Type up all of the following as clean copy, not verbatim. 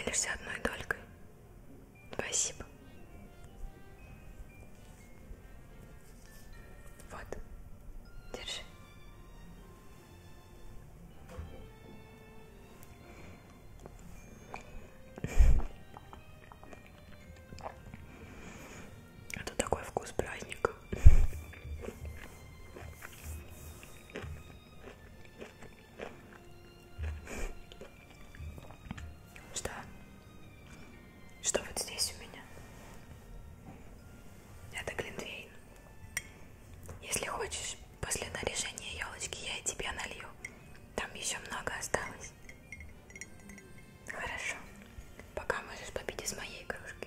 поделишься одной долькой? Спасибо. Вот, держи. Это такой вкус праздника. Что? Что вот здесь у меня? Это глинтвейн. Если хочешь, после наряжения елочки я и тебе налью. Там еще много осталось. Хорошо. Пока можешь попить из моей кружки.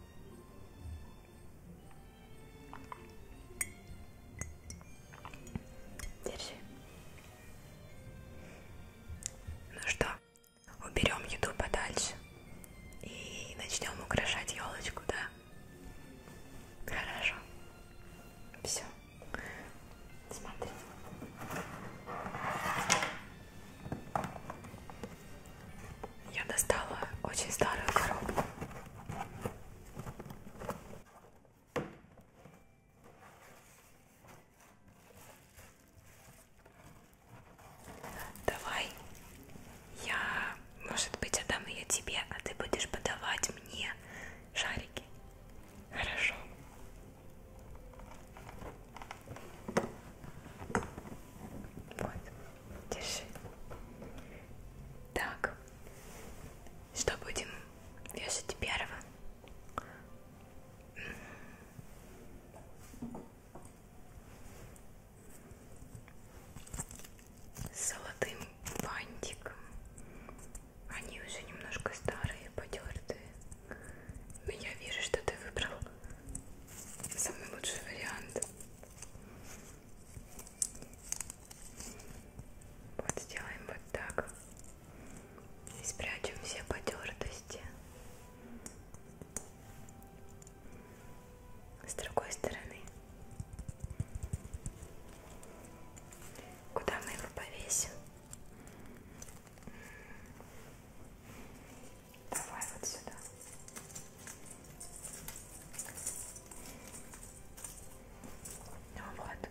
Держи. Ну что, уберем еду подальше и начнем украшать елочку, да? Хорошо. Все. Смотри. Я достала очень старую коробку. Давай я, может быть, отдам ее тебе, а ты будешь подавать мне шарики. Хорошо. Вот, держи. Так, что будем вешать первым? С золотым бантиком. Они уже немножко старые, потертые. Но я вижу, что ты выбрал самый лучший вариант. Вот сделаем вот так. И спрячем все потертости. С другой стороны. Куда мы его повесим? Давай вот сюда. Ну вот.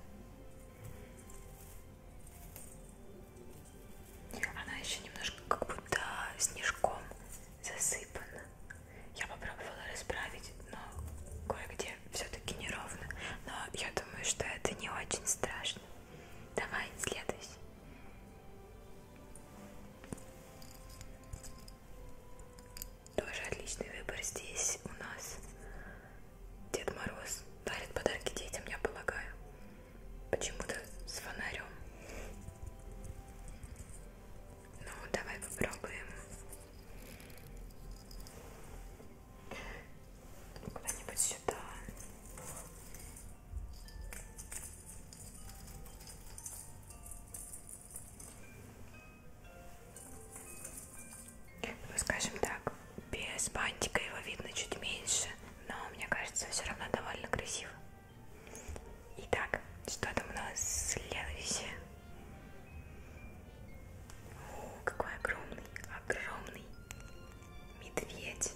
Она еще немножко как будто снежком засыпана. Я попробовала расправить, но кое-где все-таки неровно. Но я думаю, что это не очень страшно. Давай, следующий. Тоже отличный выбор. Здесь у нас Дед Мороз дарит подарки детям, я полагаю. Почему-то с фонарем. Ну, давай попробуем. Куда-нибудь сюда. Ну, скажем так, без бантика его видно чуть меньше, но мне кажется, все равно довольно красиво. Итак, что там у нас следующее? О, какой огромный, огромный медведь.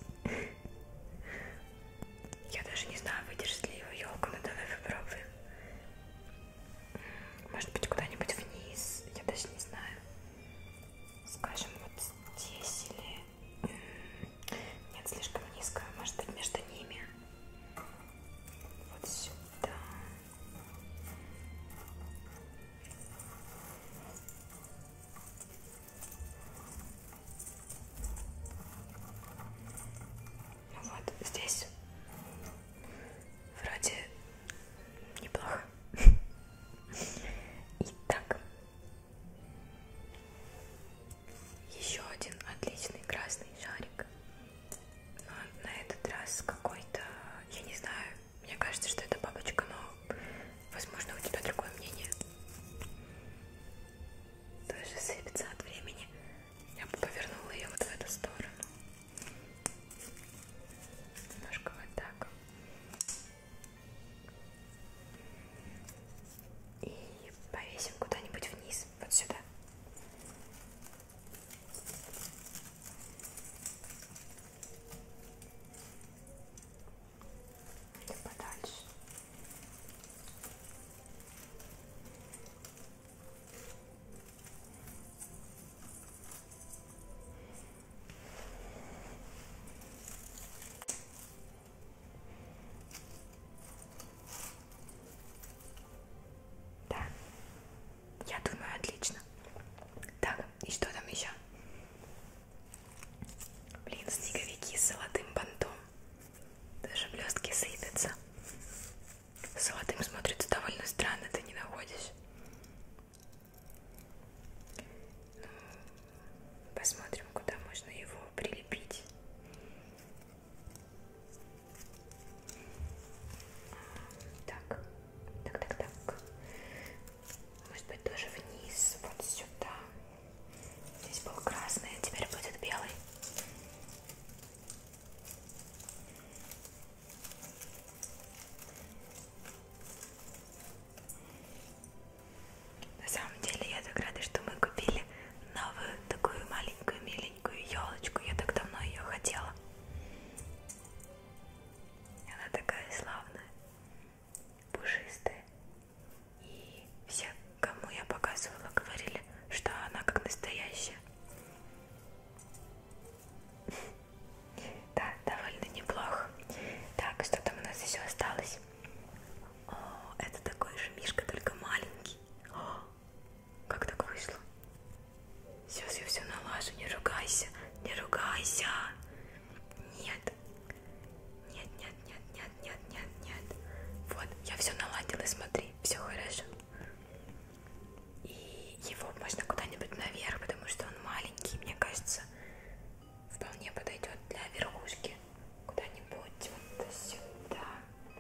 Я даже не знаю, выдержит ли его елку, но давай попробуем. Может быть, куда-нибудь вниз, я даже не знаю. Скажем, вот здесь или... Нет, слишком низко, может быть, между ними. Вот сюда. Посмотрим, куда можно его прилепить. Так, так. Может быть, тоже вниз, вот сюда. Здесь был красный, а теперь будет белый. На самом деле я так рада, что мы купили новую такую маленькую миленькую елочку. Я так давно ее хотела. Она такая славная, пушистая. И все, кому я показывала, говорили, что она как настоящая. Да, довольно неплохо. Так, что там у нас еще осталось? О, это такой же мишка, только маленький. О, как так вышло? Сейчас я все налажу, не ругайся, не ругайся. Нет. Нет. Вот, я все наладила, смотри, все хорошо. И его можно куда-нибудь наверх, потому что он маленький, мне кажется, вполне подойдет для верхушки. Куда-нибудь вот сюда.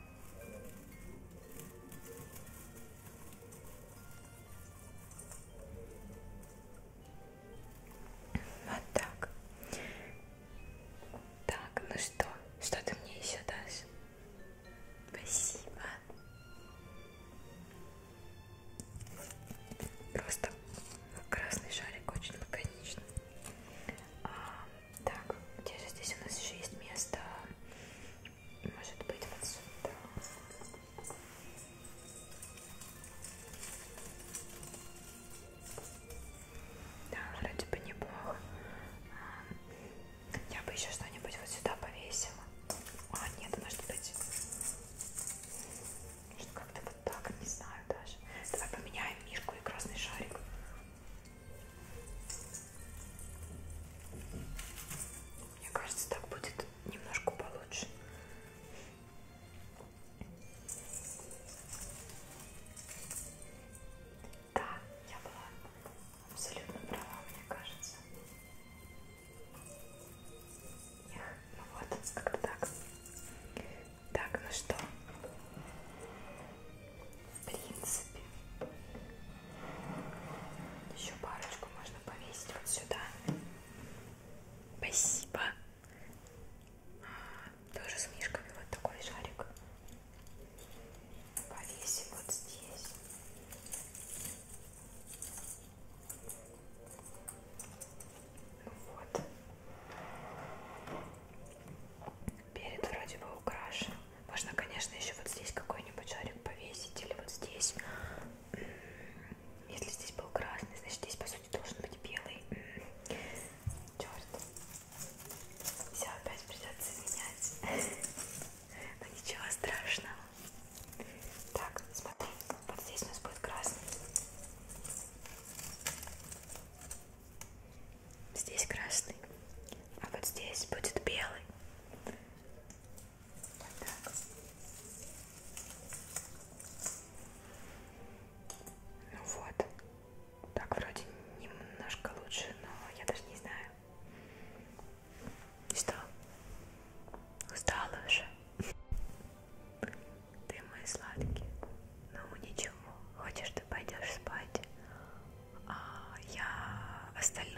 Вот так. Так, ну что ты мне еще дашь? Спасибо. Просто красный шарик очень лаконичный. Так, где же здесь у нас еще есть место? Может быть, вот сюда. Да, вроде бы неплохо. Я бы еще что-нибудь вот сюда повесила. А, нет, может быть. Может, как-то вот так, не знаю даже. Давай поменяем мишку и красный шарик. Мне кажется, так будет немножко получше. Да, я была абсолютно права, мне кажется. Ну вот, как-то так. Так, ну что? В принципе, еще парочку можно повесить вот сюда. Спасибо. Тоже с мишками вот такой шарик. Повесим вот здесь. Ну вот. Перед вроде бы украшен. Можно, конечно, еще вот здесь какой-нибудь шарик повесить. Или вот здесь. Если здесь был красный, значит здесь, по сути, должен быть белый. Черт. Все опять придется менять. Но ничего страшного. Так, смотри. Вот здесь у нас будет красный. Здесь красный. А вот здесь будет белый. Вот так. Ну вот. Так вроде немножко лучше, но я даже не знаю. Что? Устала уже? Ты мой сладкий. Ну ничего. Хочешь, ты пойдешь спать? А я остальное